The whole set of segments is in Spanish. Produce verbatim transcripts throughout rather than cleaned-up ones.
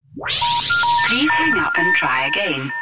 Please hang up and try again.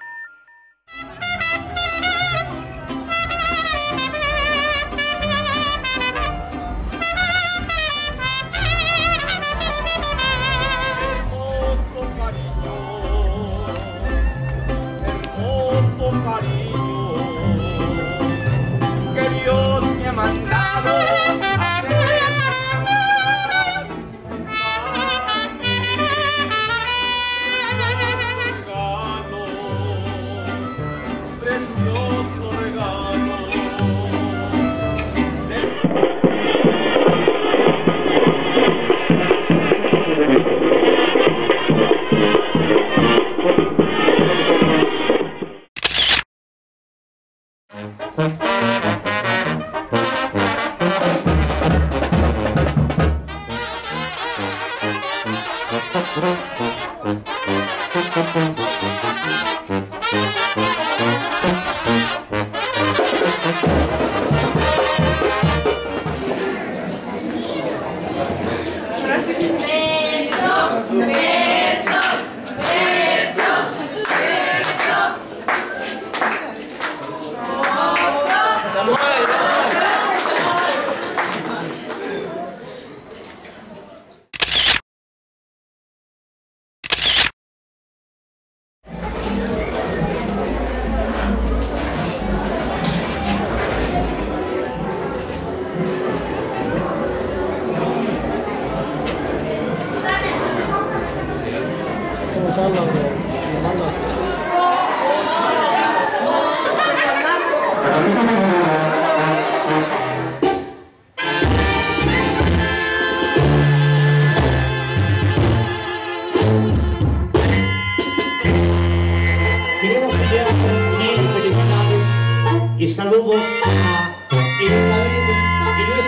Saludos a Elizabeth y Luis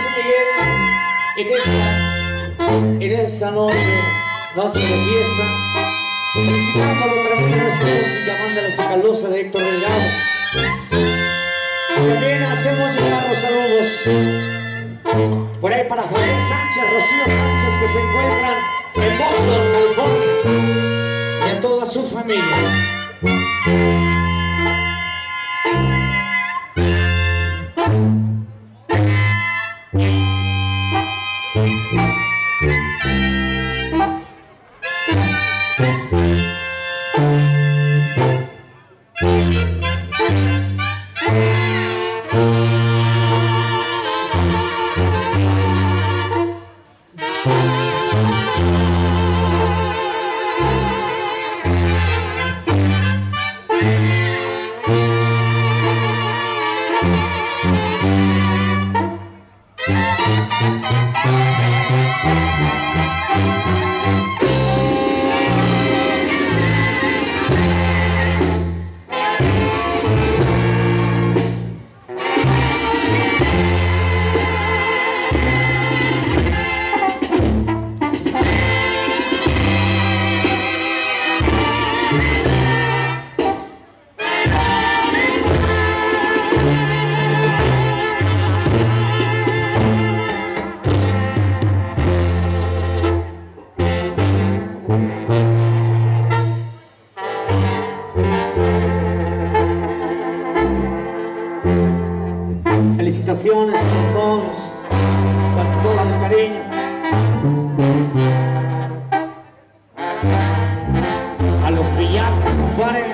Miguel en esta, en esta noche, noche de fiesta, felicitando otra vez nuestra música, manda la chacalosa de Héctor Delgado. También hacemos llegar los saludos por ahí para Javier Sánchez, Rocío Sánchez, que se encuentran en Boston, California, y a todas sus familias. Felicitaciones a todos, con todo el cariño. A los brillantes, compadre.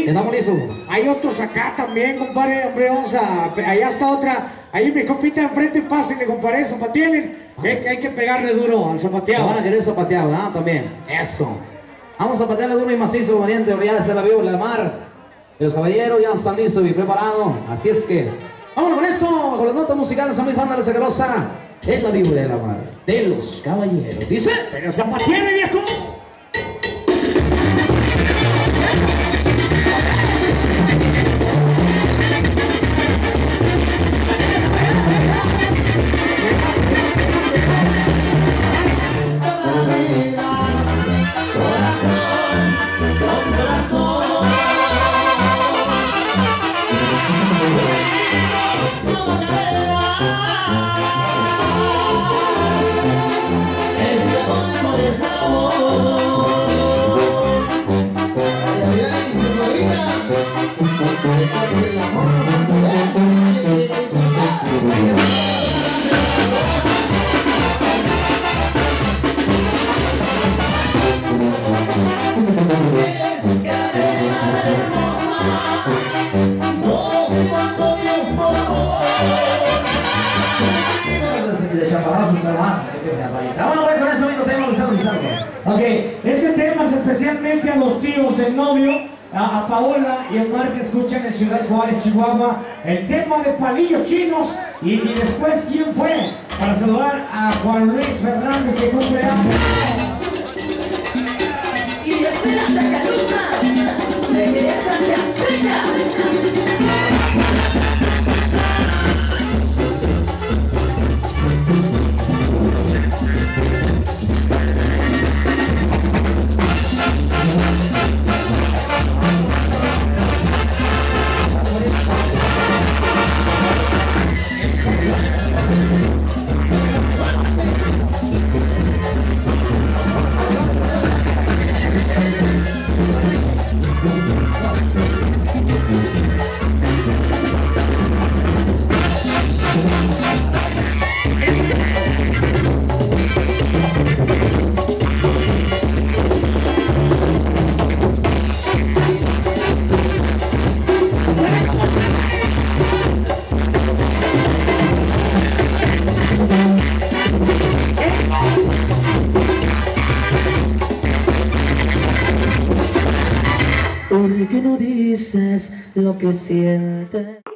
ahí. ¿Estamos listos? Hay otros acá también, compadre. Hombre, vamos a... Allá está otra. Ahí mi compita enfrente, pásenle, compadre. Zapatealen. Ve que hay que pegarle duro al zapateado. Van a querer zapatear, ¿verdad? También. Eso. Vamos a zapatearle duro y macizo, valiente. Ya está la víbora de la mar. Y los caballeros ya están listos y preparados. Así es que... vámonos con esto. Bajo las notas musicales a mis bandas de Sagalosa. Es la víbora de la mar. De los caballeros. Dice... pero zapateale, viejo. Ok, ese tema es especialmente a los tíos del novio, a, a Paola y el Mar que escuchan en Ciudad Juárez, Chihuahua, el tema de Palillos Chinos y, y después ¿quién fue? Para saludar a Juan Luis Fernández que cumple años. Y después la sacarusa de que esa se aplica. ¿Por qué no dices lo que sientes?